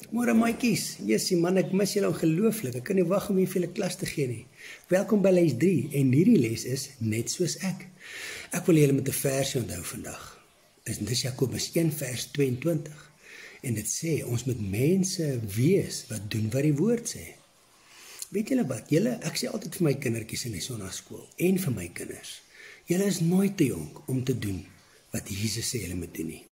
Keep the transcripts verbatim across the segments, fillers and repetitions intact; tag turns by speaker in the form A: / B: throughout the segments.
A: Môre maatjies, jessie man, ek mis julle ongelooflik. Ek kan nie wag om hier vir julle klas te gee nie. Welkom by les drie en hierdie les is net soos ek. Ek wil julle met 'n versie onthou vandag. Is dis Jakobus een vers tweeëntwintig. En dit sê ons moet mense wees wat doen wat die woord sê. Weet julle wat? Julle, ek sê altyd vir my kindertjies in die sonnaskool en vir my kinders. Julle is nooit te jonk om te doen wat Jesus sê julle moet doen nie.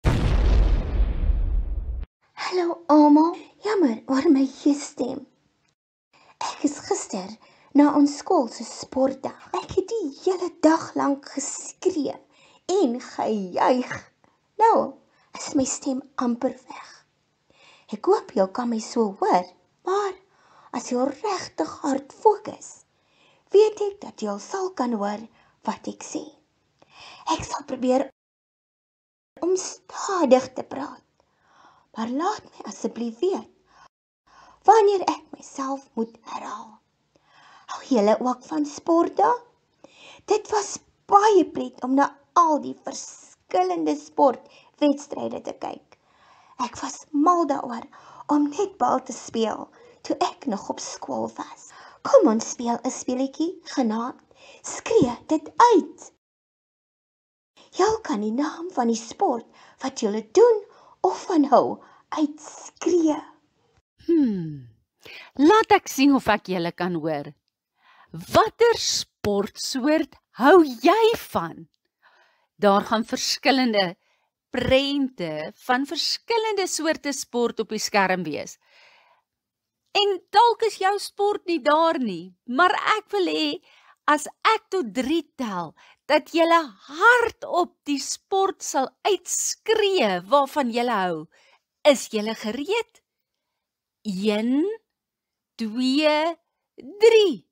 B: Hallo almal, jammer oor my stem. Ek is gister na ons skool se sportdag. Ek het die hele dag lank geskree en gejuig. Nou is my stem amper weg. Ek hoop jy kan my so hoor, maar as jy regtig hard fokus, weet ek dat jy sal kan hoor wat ek sê. Ek sal probeer om stadig te praat. Maar laat my asseblief weet, wanneer ek myself moet herhaal. Hou julle ook van sportdag? Dit was baie pret om na al die verskillende sportwedstryde te kyk. Ek was mal daaroor om netbal te speel, toe ek nog op skool was. Kom ons speel 'n speletjie genaamd Skree dit uit. Jy kan die naam van die sport wat julle doen of van hou uitskree.
C: Hmm, laat ek sien of ek julle kan hoor. Watter sportsoort hou jy van? Daar gaan verskillende prente van verskillende soorte sport op die skerm wees. En dalk is jou sport nie daar nie, maar ek wil hê, as ek tot drie tel, dat julle hardop die sport sal uitskree waarvan julle hou. Is julle gereed? Een, twee, drie.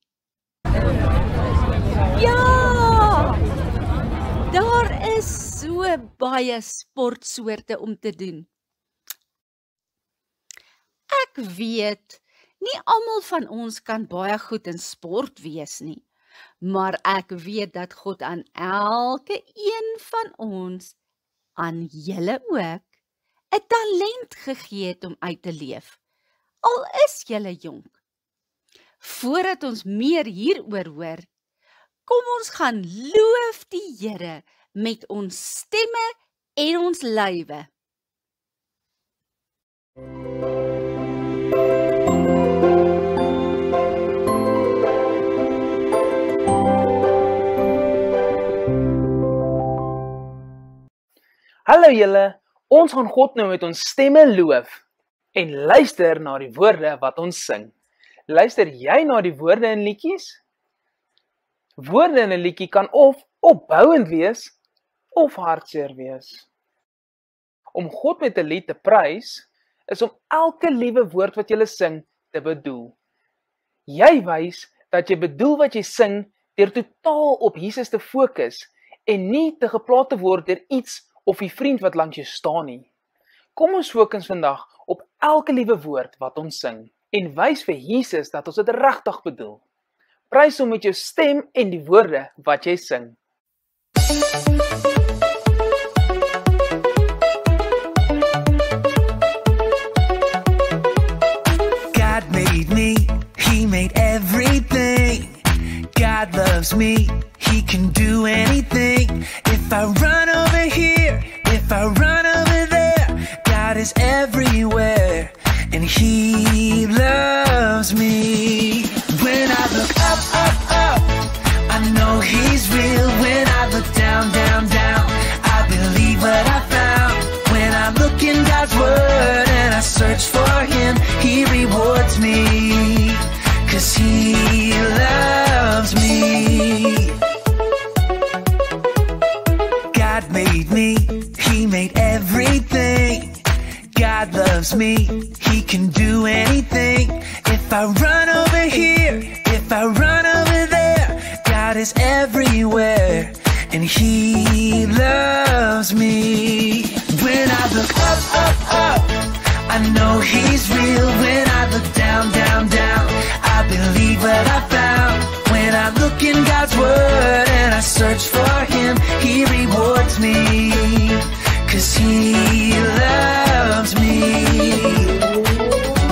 C: Ja! Daar is so baie sportsoorte om te doen. Ek weet, nie almal van ons kan baie goed in sport wees nie. Maar ek weet dat God aan elke een van ons, aan julle ook, 'n talent gegee het om uit te leef. Al is julle jonk. Voordat ons meer hieroor hoor, kom ons gaan loof die Here met ons stemme en ons lywe.
D: Hallo julle, ons gaan God nou met ons stemme loof en luister na die woorde wat ons sing. Luister jy na die woorde in liedjies? Woorde in 'n liedjie kan of opbouend wees of hartseer wees. Om God met 'n lied te prys, is om elke liewe woord wat jy sing te bedoel. Jy wys dat jy bedoel wat jy sing deur totaal op Jesus te fokus en nie te geplaag te word deur iets of die vriend wat langs jou staan nie. Kom ons fokus vandag op elke liewe woord wat ons sing en wys vir Jesus dat ons dit regtig bedoel. Prys hom met jou stem en die woorde wat jy sing.
E: God made me, He made everything. God loves me, He can do anything. If I run over here, if I run over there, God is everywhere, and He loves me. When I look up, up, up, I know He's real. When I look down, down, down, I believe what I found. When I look in God's Word and I search for Him, He rewards me, 'cause He loves me. God made me, He made everything. God loves me, He can do anything. If I run over here, if I run over there, God is everywhere, and He loves me. When I look up, up, up, I know He's real. When I look down, down, down, I believe what I found. When I look in God's Word and I search for Him, He rewards me, 'cause He loves me.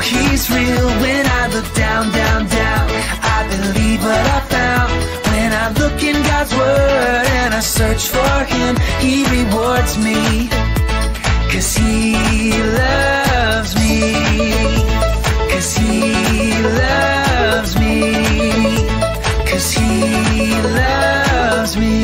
E: he's real. When I look down, down, down, I believe what I found. When I look in God's word and I search for him, he rewards me, 'cause he loves me, 'cause he loves me, 'cause he loves me.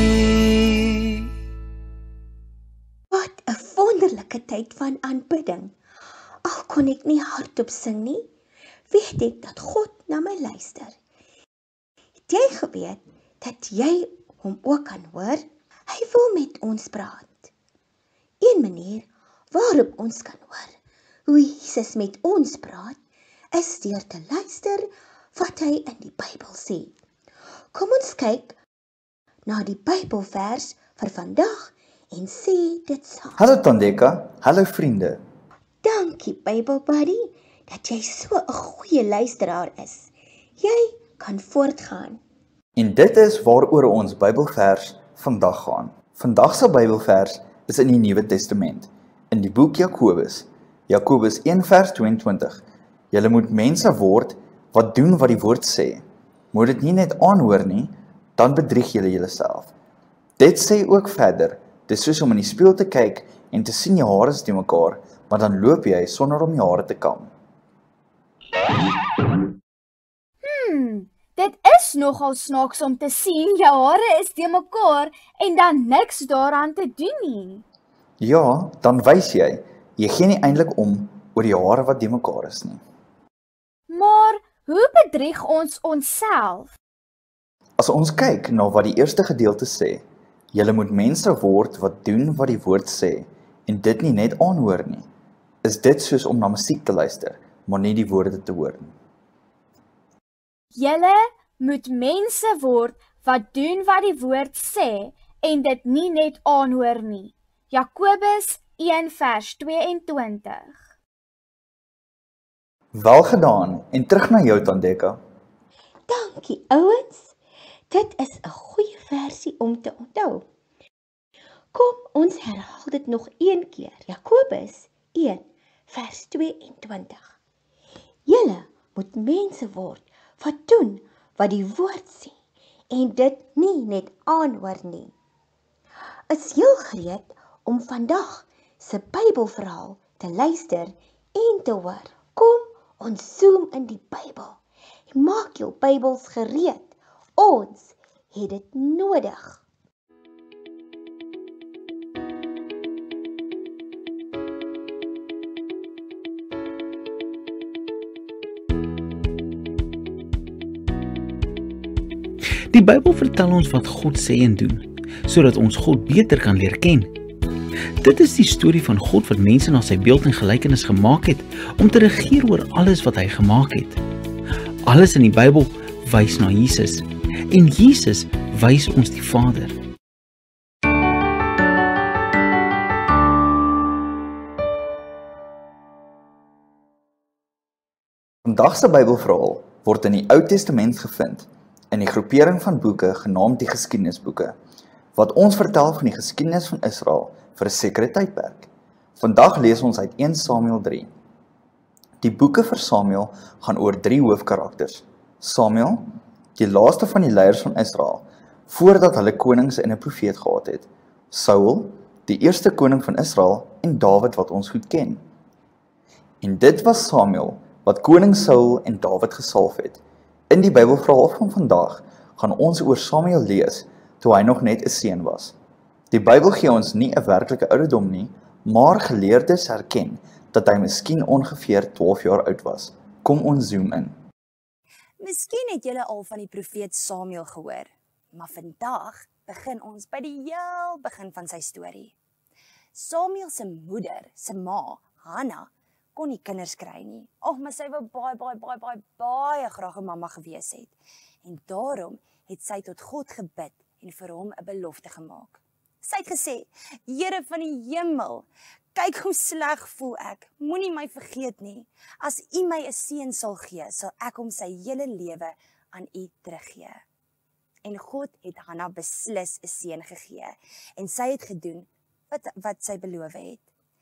B: Wat 'n wonderlike tyd van aanbidding. Al kon ek nie hardop sing nie, weet ek dat God na my luister. Het jy geweet dat jy hom ook kan hoor? Hy wil met ons praat. Een manier waarop ons kan hoor hoe Jesus met ons praat, is deur te luister wat hy in die Bybel sê. Kom ons kyk na die Bybelvers vir vandag en sê dit saam.
F: Hallo Tandeka, hallo vriende.
B: Dankie Bybelbuddy, dat jy so 'n goeie luisteraar is. Jy kan voortgaan.
F: En dit is waaroor ons Bybelvers vandag gaan. Vandag se Bybelvers is in die Nuwe Testament, in die boek Jakobus. Jakobus een vers tweeëntwintig. Julle moet mense word wat doen wat die woord sê. Moet dit nie net aanhoor nie, dan bedrieg julle julleself. Dit sê ook verder, dis soos om in die spieël te kyk en te sien jou hare is te mekaar, maar dan loop jy sonder om jou hare te kam.
G: Hmm, dit is nogal snaaks om te sien jou hare is te mekaar en dan niks daaraan te doen nie.
F: Ja, dan wys jy, jy gee nie eintlik om oor die hare wat te mekaar is nie.
G: Maar hoe bedrieg ons onsself?
F: As ons kyk na wat die eerste gedeelte sê, julle moet mense word wat doen wat die woord sê, en dit nie net aanhoor nie, is dit soos om na musiek te luister, maar nie die woorde te hoor nie.
G: Julle moet mense word wat doen wat die woord sê en dit nie net aanhoor nie. Jakobus een vers tweeëntwintig.
F: Wel gedaan, en terug na jou Tandeka.
B: Dankie ouens, dit is 'n goeie versie om te onthou. Kom ons herhaal dit nog een keer. Jakobus een vers tweeëntwintig. Julle moet mense word wat doen wat die woord sê en dit nie net aanhoor nie. Is heel gereed om vandag se Bybelverhaal te luister en te hoor. Kom ons zoom in die Bybel. Maak jou Bybels gereed. Ons het dit nodig.
H: Die Bybel vertel ons wat God sê en doen, sodat ons God beter kan leer ken. Dit is die storie van God wat mense na sy beeld en gelykenis gemaak het, om te regeer oor alles wat hy gemaak het. Alles in die Bybel wys na Jesus, en Jesus wys ons die Vader.
F: Vandag se Bybelverhaal word in die Ou Testament gevind, in die groepering van boeke genaamd die geskiedenisboeke, wat ons vertel van die geskiedenis van Israel vir 'n sekere tydperk. Vandag lees ons uit eerste Samuel drie. Die boeke vir Samuel gaan oor drie hoofkarakters. Samuel, die laaste van die leiers van Israel, voordat hulle konings en 'n profeet gehad het. Saul, die eerste koning van Israel, en Dawid wat ons goed ken. En dit was Samuel wat koning Saul en Dawid gesalf het. In die Bybelverhaal van vandag gaan ons oor Samuel lees toe hy nog net 'n seun was. Die Bybel gee ons nie 'n werklike ouderdom nie, maar geleerdes erken dat hy miskien ongeveer twaalf jaar oud was. Kom ons zoom in.
I: Miskien het julle al van die profeet Samuel gehoor, maar vandag begin ons by die heel begin van sy storie. Samuel se moeder, se ma, Hanna, kon nie kinders kry nie. Ag, maar sy wou baie, baie, baie, baie, baie graag 'n mamma gewees het. En daarom het sy tot God gebid en vir hom 'n belofte gemaak. Sy het gesê, Here van die hemel, kyk hoe sleg voel ek, moenie my vergeet nie. As U my 'n seun sal gee, sal ek hom sy hele lewe aan U teruggee. En God het Hanna beslis 'n seun gegee, en sy het gedoen wat, wat sy beloof het.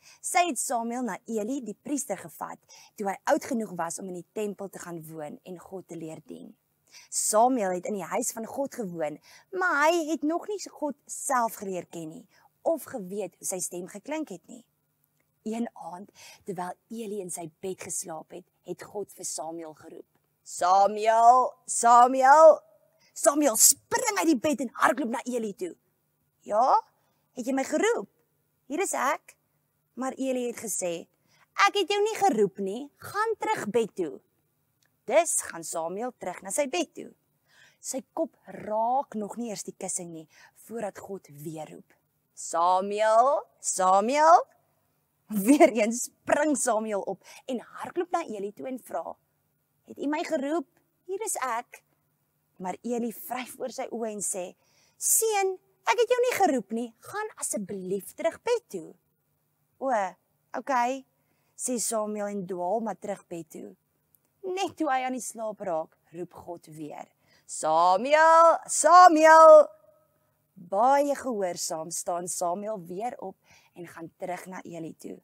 I: Sy het Samuel na Eli die priester gevat, toe hy oud genoeg was om in die tempel te gaan woon en God te leer dien. Samuel het in die huis van God gewoon, maar hy het nog nie God self geleer ken nie, of geweet hoe sy stem geklink het nie. Een aand, terwyl Eli in sy bed geslaap het, het God vir Samuel geroep. Samuel, Samuel, Samuel spring uit die bed en hardloop na Eli toe. Ja, het jy my geroep? Hier is ek. Maar Eli het gesê, ek het jou nie geroep nie, gaan terug bed toe. Dus gaan Samuel terug na sy bed toe. Sy kop raak nog nie eers die kussing nie, voordat God weer roep. Samuel, Samuel. Weereens spring Samuel op en hardloop na Eli toe en vra, het u my geroep? Hier is ek. Maar Eli vryf voor sy oë en sê, seun, ek het jou nie geroep nie, gaan asseblief terug bed toe. O, okay, sê Samuel en dwaal maar terug bed toe. Net toe hy aan die slaap raak, roep God weer. Samuel, Samuel! Baie gehoorsaam staan Samuel weer op en gaan terug na Eli toe.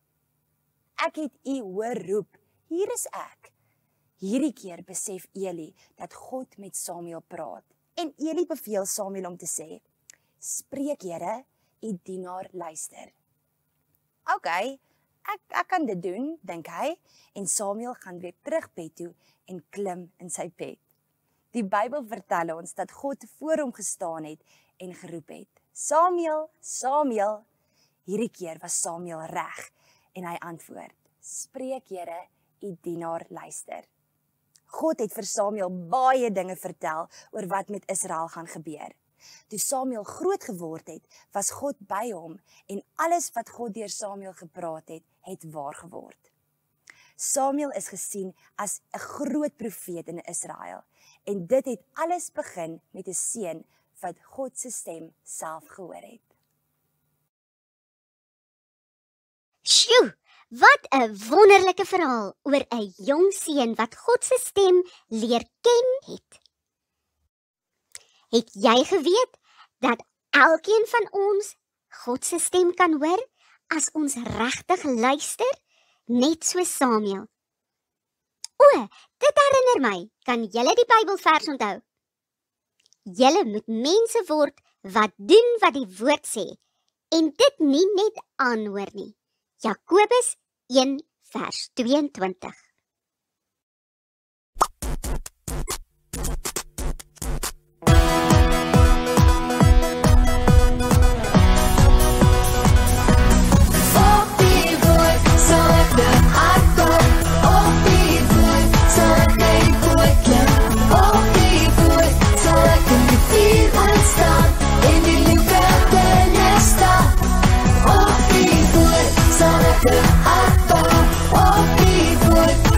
I: Ek het u hoor roep, hier is ek. Hierdie keer besef Eli dat God met Samuel praat. En Eli beveel Samuel om te sê, spreek Here, u dienaar luister. Ok, ek, ek kan dit doen, dink hy, en Samuel gaan weer terug bed toe en klim in sy bed. Die Bybel vertel ons dat God voor hom gestaan het en geroep het, Samuel, Samuel. Hierdie keer was Samuel reg en hy antwoord, spreek Here, u dienaar luister. God het vir Samuel baie dinge vertel oor wat met Israel gaan gebeur. Toe Samuel groot geword het, was God by hom en alles wat God deur Samuel gepraat het, het waar geword. Samuel is gesien as 'n groot profeet in Israel en dit het alles begin met 'n seun wat God se stem self gehoor het.
B: Sjoe, wat 'n wonderlike verhaal oor 'n jong seun wat God se stem leer ken het. Het jy geweet dat elkeen van ons God se stem kan hoor as ons regtig luister, net so Samuel? O, dit herinner my, kan julle die Bybelvers onthou? Julle moet mense word wat doen wat die woord sê en dit nie net aanhoor nie. Jakobus een vers tweeëntwintig.
E: Op die woord,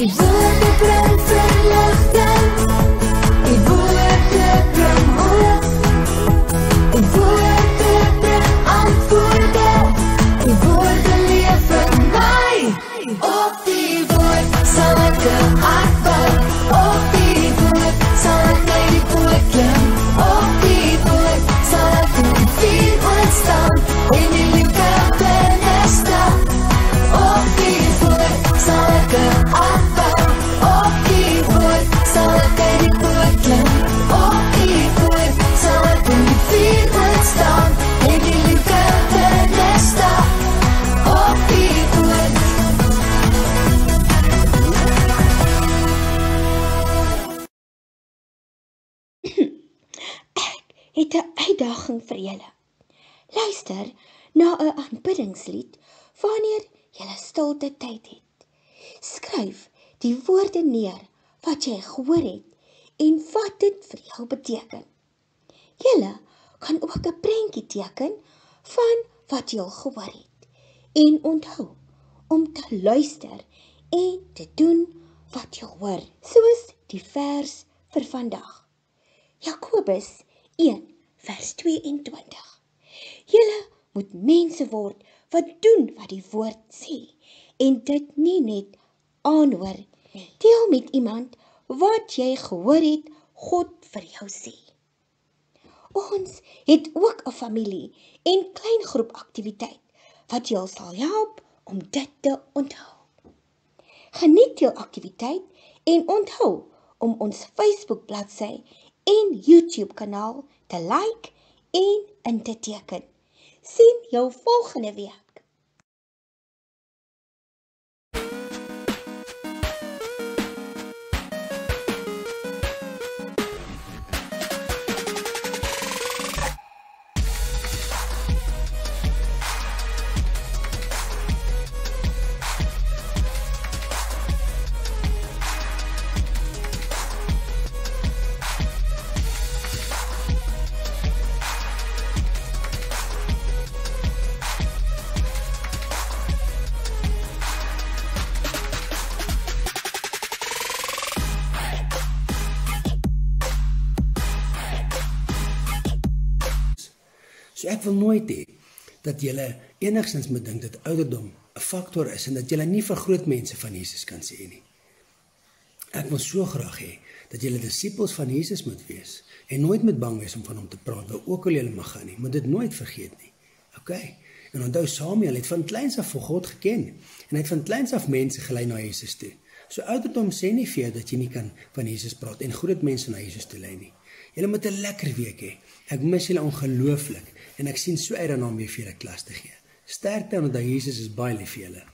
E: Die woorde bring verligting. Die woorde bring hoop. Die woorde bring antwoorde. Die woorde leef in my. Op die woord sal ek 'n hart bou. Op die woord sal ek my die woord klim. Op die woord sal ek in die vuur ontstaan. En die liefde binne staan. Op die woord sal ek 'n hart bou. Op die woord sal ek by die woord klim. Op die woord sal ek in die vuur ontstaan. En die liefde binne staan. Op die woord.
B: Het 'n uitdaging vir julle. Luister na 'n aanbiddingslied wanneer julle stilte tyd het. Skryf die woorde neer wat jy gehoor het en wat dit vir jou beteken. Julle kan ook 'n prentjie teken van wat jy al gehoor het. En onthou om te luister en te doen wat jy hoor, soos die vers vir vandag. Jakobus een vers tweeëntwintig. Julle moet mense word wat doen wat die woord sê en dit nie net aanhoor nie. Deel met iemand wat jy gehoor het God vir jou sê. Ons het ook 'n familie en klein groep aktiwiteit wat jou sal help om dit te onthou. Geniet jou aktiwiteit en onthou om ons Facebook bladsy en YouTube kanaal te like en in te teken. Sien jou volgende week.
A: So ek wil nooit hê dat julle enigstens moet dink dat ouderdom 'n faktor is en dat julle nie vir groot mense van Jesus kan sê nie. Ek wil so graag hê dat julle disippels van Jesus moet wees en nooit met bang wees om van hom te praat, waar ook al julle mag gaan nie, moet dit nooit vergeet nie. OK. En onthou Samuel het van kleins af vir God geken en hy het van kleins af mense gelei na Jesus toe. So ouderdom sê nie vir jou dat jy nie kan van Jesus praat en groot mense na Jesus toe lei nie. Julle moet 'n lekker week hê. Ek mis julle ongelooflik en ek sien so uit daarna om weer vir julle klas te gee. Sterkte en onthou Jesus is baie lief vir julle.